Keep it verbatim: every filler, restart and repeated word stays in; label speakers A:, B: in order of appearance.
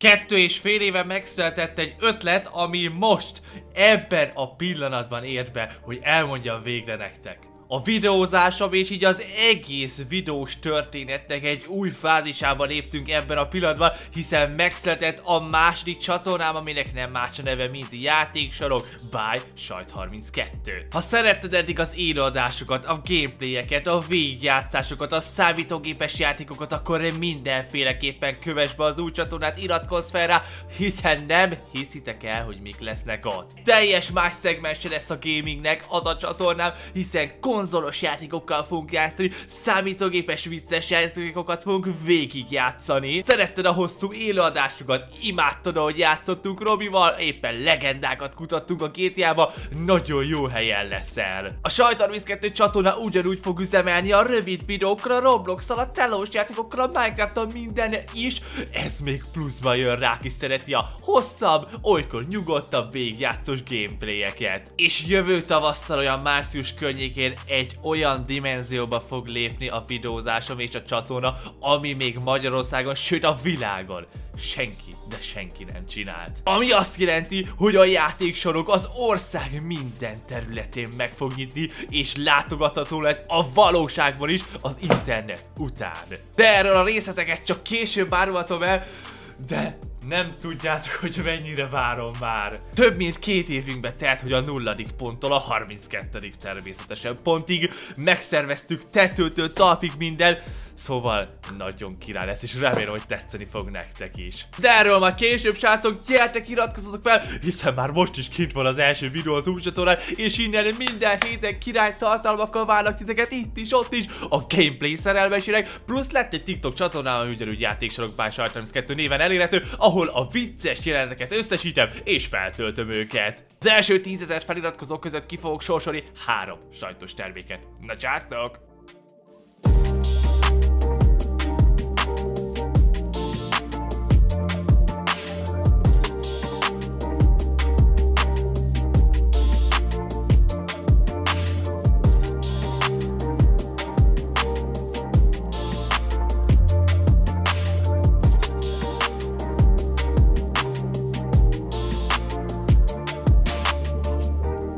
A: Kettő és fél éve megszületett egy ötlet, ami most, ebben a pillanatban ért be, hogy elmondjam végre nektek. A videózásom és így az egész videós történetnek egy új fázisában léptünk ebben a pillanatban, hiszen megszületett a második csatornám, aminek nem más a neve, mint Játéksorok by Sajt harminckettő. Ha szeretted eddig az élőadásokat, a gameplayeket, a végigjátszásokat, a számítógépes játékokat, akkor mindenféleképpen kövess be az új csatornát, iratkozz fel rá, hiszen nem hiszitek el, hogy mik lesznek ott. Teljes más szegmense lesz a gamingnek az a csatornám, hiszen konzolos játékokkal fogunk játszani, számítógépes vicces játékokat fogunk végigjátszani. Szeretted a hosszú élőadásokat, imádtad, ahogy játszottunk Robival, éppen legendákat kutattunk a gé té á-ba, nagyon jó helyen leszel. A Sajt harminckettő csatorna ugyanúgy fog üzemelni a rövid videókra, a Roblox-al, a telós játékokkal, a Minecraft-tal, minden is. Ez még pluszban jön rá, aki szereti a hosszabb, olykor nyugodtabb végigjátszós gameplayeket. És jövő tavasszal, olyan március környékén egy olyan dimenzióba fog lépni a videózásom és a csatorna, ami még Magyarországon, sőt a világon senki, de senki nem csinált. Ami azt jelenti, hogy a játéksorok az ország minden területén meg fog nyitni, és látogatható lesz a valóságban is az internet után. De erről a részleteket csak később árulhatom el, de nem tudjátok, hogy mennyire várom már. Több mint két évünkbe telt, hogy a nulladik ponttól a harminckettedik természetesen pontig megszerveztük tetőtől talpig minden, szóval nagyon király lesz, és remélem, hogy tetszeni fog nektek is. De erről már később, srácok, gyertek, iratkozzatok fel, hiszen már most is kint van az első videó az új csatornán, és innen minden héten király tartalmakkal várnak titeket itt is, ott is, a gameplay szerelmesének, plusz lett egy TikTok csatornám, ami ugyanúgy Játéksorok by Sajt harminckettő néven elérhető, ahol a vicces jeleneteket összesítem és feltöltöm őket. Az első tízezer feliratkozók között ki fogok sorsolni három sajtos terméket. Na császtok!